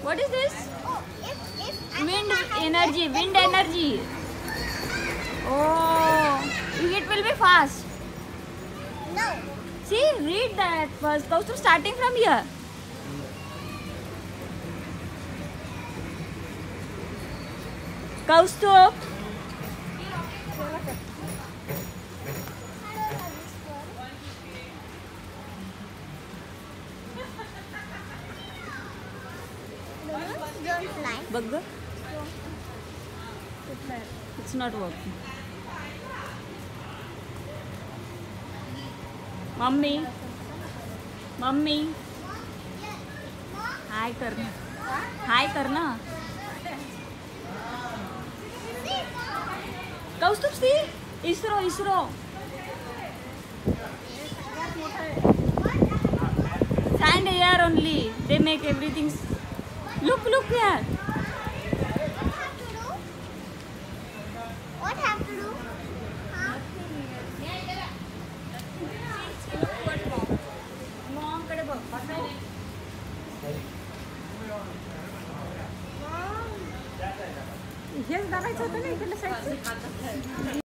What is this? Oh, if Wind energy. Wind energy. Oh, it will be fast. No. See, read that first. Kaustubh, starting from here. Kaustubh. Don't fly. Bugger. It's not working. Mummy. Mummy. Hi करना. Hi करना. Kaustubh, see? ISRO. Sand here only. They make everything. Look here. What have to do? Huh? Mom कडे बघ. हेच दाबायचं होतं ना इकडल्या साईडचं.